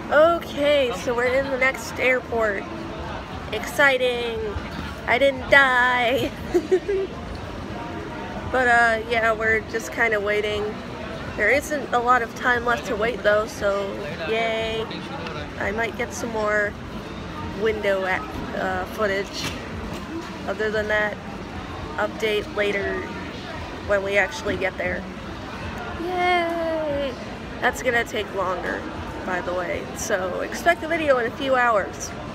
Okay, so we're in the next airport. Exciting! I didn't die! But yeah, we're just kind of waiting. There isn't a lot of time left to wait though, so yay! I might get some more window footage. Other than that, update later when we actually get there. Yay! That's gonna take longer, by the way, so expect a video in a few hours.